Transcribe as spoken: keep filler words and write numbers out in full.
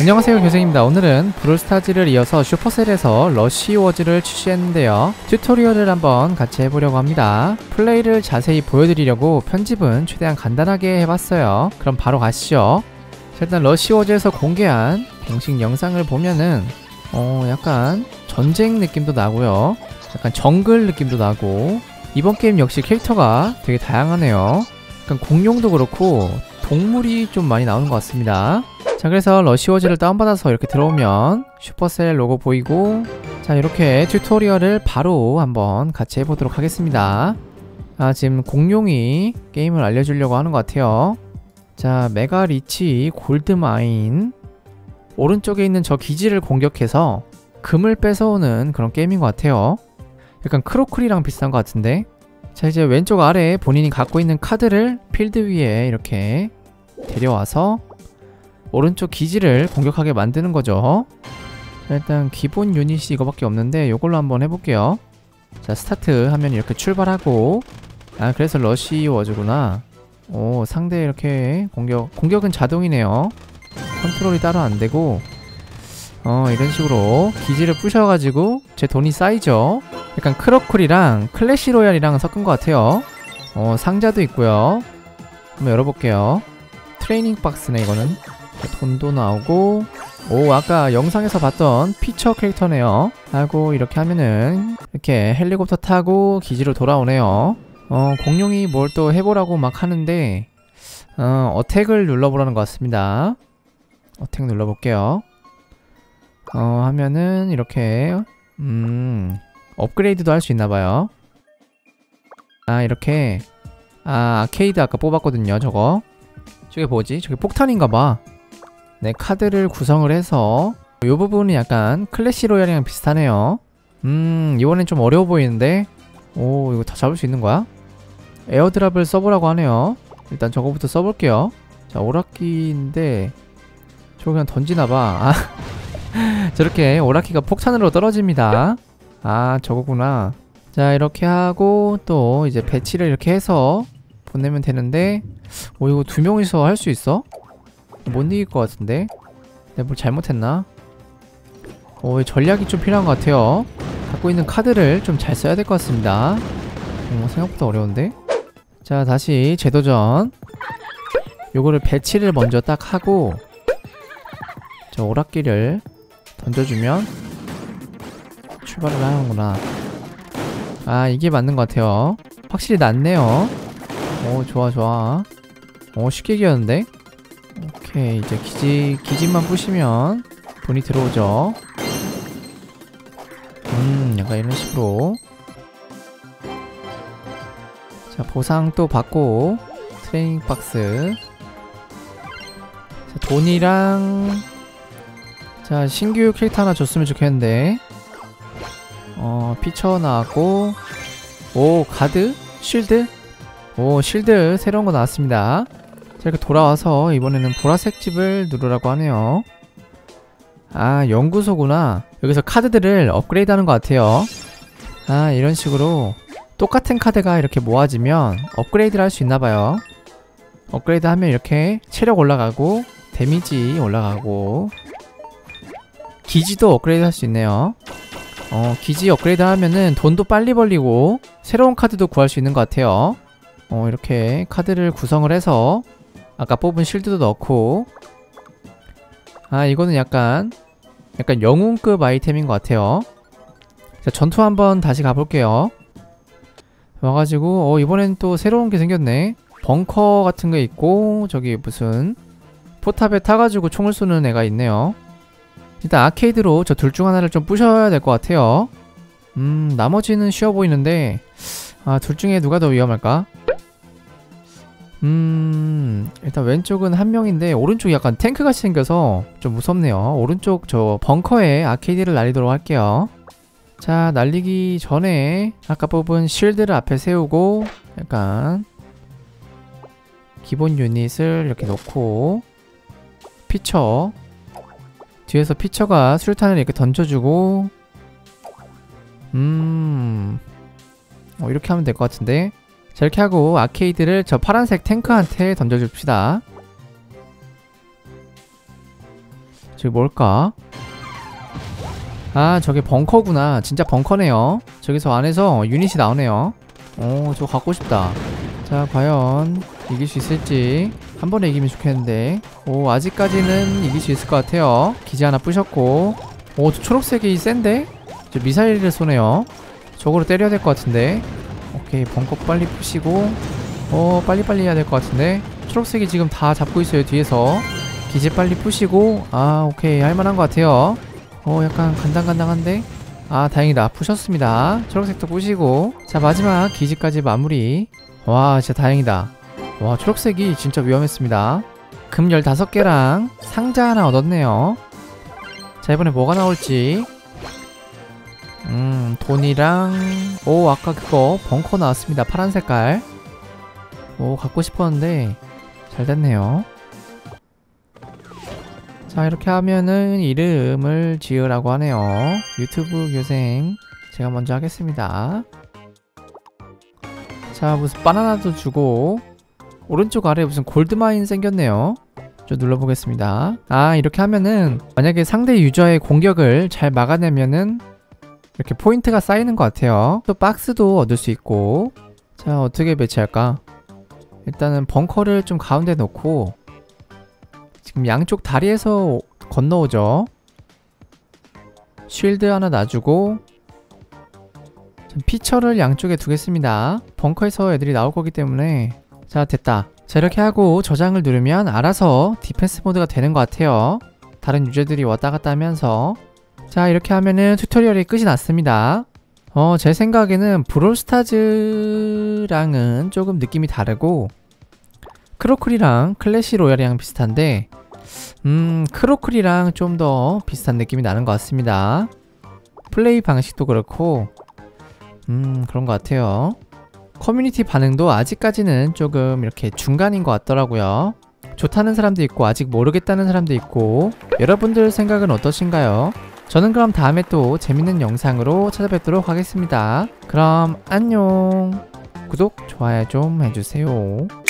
안녕하세요, 교생입니다. 오늘은 브롤스타즈를 이어서 슈퍼셀에서 러쉬워즈를 출시했는데요. 튜토리얼을 한번 같이 해보려고 합니다. 플레이를 자세히 보여드리려고 편집은 최대한 간단하게 해봤어요. 그럼 바로 가시죠. 자, 일단 러쉬워즈에서 공개한 공식 영상을 보면은 어 약간 전쟁 느낌도 나고요, 약간 정글 느낌도 나고, 이번 게임 역시 캐릭터가 되게 다양하네요. 약간 공룡도 그렇고 동물이 좀 많이 나오는 것 같습니다. 자, 그래서 러쉬워즈를 다운받아서 이렇게 들어오면 슈퍼셀 로고 보이고, 자, 이렇게 튜토리얼을 바로 한번 같이 해보도록 하겠습니다. 아, 지금 공룡이 게임을 알려주려고 하는 것 같아요. 자, 메가 리치 골드마인, 오른쪽에 있는 저 기지를 공격해서 금을 뺏어오는 그런 게임인 것 같아요. 약간 크로클이랑 비슷한 것 같은데. 자, 이제 왼쪽 아래에 본인이 갖고 있는 카드를 필드 위에 이렇게 데려와서 오른쪽 기지를 공격하게 만드는 거죠. 자, 일단 기본 유닛이 이거밖에 없는데 요걸로 한번 해볼게요. 자, 스타트 하면 이렇게 출발하고, 아, 그래서 러쉬워즈구나. 오, 상대 이렇게 공격, 공격은 자동이네요. 컨트롤이 따로 안되고, 어, 이런 식으로 기지를 부셔가지고 제 돈이 쌓이죠. 약간 크로클이랑 클래시 로얄이랑 섞은 것 같아요. 어, 상자도 있고요. 한번 열어볼게요. 트레이닝 박스네, 이거는. 돈도 나오고, 오, 아까 영상에서 봤던 피처 캐릭터네요. 하고 이렇게 하면은 이렇게 헬리콥터 타고 기지로 돌아오네요. 어, 공룡이 뭘 또 해보라고 막 하는데, 어, 어택을 눌러보라는 것 같습니다. 어택 눌러볼게요. 어, 하면은 이렇게 음 업그레이드도 할 수 있나봐요. 아, 이렇게, 아, 아케이드 아까 뽑았거든요. 저거 저게 뭐지? 저게 폭탄인가봐. 네, 카드를 구성을 해서 요 부분은 약간 클래시 로얄이랑 비슷하네요. 음, 이번엔 좀 어려워 보이는데. 오, 이거 다 잡을 수 있는 거야? 에어드랍을 써보라고 하네요. 일단 저거부터 써볼게요. 자, 오락기인데 저거 그냥 던지나봐. 아, 저렇게 오락기가 폭탄으로 떨어집니다. 아, 저거구나. 자, 이렇게 하고 또 이제 배치를 이렇게 해서 보내면 되는데, 오, 이거 두 명이서 할 수 있어? 못 이길 것 같은데? 내가 뭘 잘못했나? 오, 전략이 좀 필요한 것 같아요. 갖고 있는 카드를 좀 잘 써야 될 것 같습니다. 오, 생각보다 어려운데? 자, 다시 재도전. 요거를 배치를 먼저 딱 하고, 저 오락기를 던져주면 출발을 하는구나. 아, 이게 맞는 것 같아요. 확실히 낫네요. 오, 좋아 좋아. 오, 쉽게 이겼는데? 오케이, 이제 기지, 기지만 부시면 돈이 들어오죠. 음, 약간 이런 식으로. 자, 보상 또 받고, 트레이닝 박스. 자, 돈이랑, 자, 신규 캐릭터 하나 줬으면 좋겠는데. 어, 피처 나왔고, 오, 가드? 쉴드? 오, 쉴드 새로운 거 나왔습니다. 자, 이렇게 돌아와서 이번에는 보라색 집을 누르라고 하네요. 아, 연구소구나. 여기서 카드들을 업그레이드 하는 것 같아요. 아, 이런 식으로 똑같은 카드가 이렇게 모아지면 업그레이드를 할 수 있나봐요. 업그레이드 하면 이렇게 체력 올라가고, 데미지 올라가고, 기지도 업그레이드 할 수 있네요. 어, 기지 업그레이드 하면은 돈도 빨리 벌리고 새로운 카드도 구할 수 있는 것 같아요. 어, 이렇게 카드를 구성을 해서 아까 뽑은 쉴드도 넣고. 아, 이거는 약간 약간 영웅급 아이템인 것 같아요. 자, 전투 한번 다시 가볼게요. 와가지고, 어, 이번엔 또 새로운 게 생겼네. 벙커 같은 게 있고, 저기 무슨 포탑에 타가지고 총을 쏘는 애가 있네요. 일단 아케이드로 저 둘 중 하나를 좀 부셔야 될 것 같아요. 음, 나머지는 쉬워 보이는데, 아, 둘 중에 누가 더 위험할까? 음, 일단 왼쪽은 한 명인데 오른쪽이 약간 탱크같이 생겨서 좀 무섭네요. 오른쪽 저 벙커에 아케이드를 날리도록 할게요. 자, 날리기 전에 아까 뽑은 쉴드를 앞에 세우고 약간 기본 유닛을 이렇게 놓고, 피처 뒤에서 피처가 수류탄을 이렇게 던져주고, 음, 어, 이렇게 하면 될 것 같은데. 자, 이렇게 하고 아케이드를 저 파란색 탱크한테 던져줍시다. 저기 뭘까? 아, 저게 벙커구나. 진짜 벙커네요. 저기서 안에서 유닛이 나오네요. 오, 저거 갖고 싶다. 자, 과연 이길 수 있을지. 한 번에 이기면 좋겠는데. 오, 아직까지는 이길 수 있을 것 같아요. 기지 하나 부셨고. 오, 저 초록색이 센데? 저 미사일을 쏘네요. 저거로 때려야 될 것 같은데. 오케이, 벙커 빨리 부시고. 어, 빨리빨리 해야 될 것 같은데. 초록색이 지금 다 잡고 있어요, 뒤에서. 기지 빨리 부시고. 아, 오케이, 할만한 것 같아요. 어, 약간 간당간당한데? 아, 다행이다. 부셨습니다. 초록색도 부시고. 자, 마지막 기지까지 마무리. 와, 진짜 다행이다. 와, 초록색이 진짜 위험했습니다. 금 열다섯 개랑 상자 하나 얻었네요. 자, 이번에 뭐가 나올지. 음, 돈이랑. 오, 아까 그거 벙커 나왔습니다. 파란 색깔. 오, 갖고 싶었는데 잘 됐네요. 자, 이렇게 하면은 이름을 지으라고 하네요. 유튜브 교생 제가 먼저 하겠습니다. 자, 무슨 바나나도 주고. 오른쪽 아래에 무슨 골드마인 생겼네요. 좀 눌러보겠습니다. 아, 이렇게 하면은 만약에 상대 유저의 공격을 잘 막아내면은 이렇게 포인트가 쌓이는 것 같아요. 또 박스도 얻을 수 있고. 자, 어떻게 배치할까? 일단은 벙커를 좀 가운데 놓고. 지금 양쪽 다리에서 건너오죠. 쉴드 하나 놔주고. 피처를 양쪽에 두겠습니다. 벙커에서 애들이 나올 거기 때문에. 자, 됐다. 자, 이렇게 하고 저장을 누르면 알아서 디펜스 모드가 되는 것 같아요. 다른 유저들이 왔다 갔다 하면서. 자, 이렇게 하면은 튜토리얼이 끝이 났습니다. 어, 제 생각에는 브롤스타즈랑은 조금 느낌이 다르고 크로클이랑 클래시 로얄이랑 비슷한데 음, 크로클이랑 좀 더 비슷한 느낌이 나는 것 같습니다. 플레이 방식도 그렇고 음, 그런 것 같아요. 커뮤니티 반응도 아직까지는 조금 이렇게 중간인 것 같더라고요. 좋다는 사람도 있고 아직 모르겠다는 사람도 있고. 여러분들 생각은 어떠신가요? 저는 그럼 다음에 또 재밌는 영상으로 찾아뵙도록 하겠습니다. 그럼 안녕. 구독, 좋아요 좀 해주세요.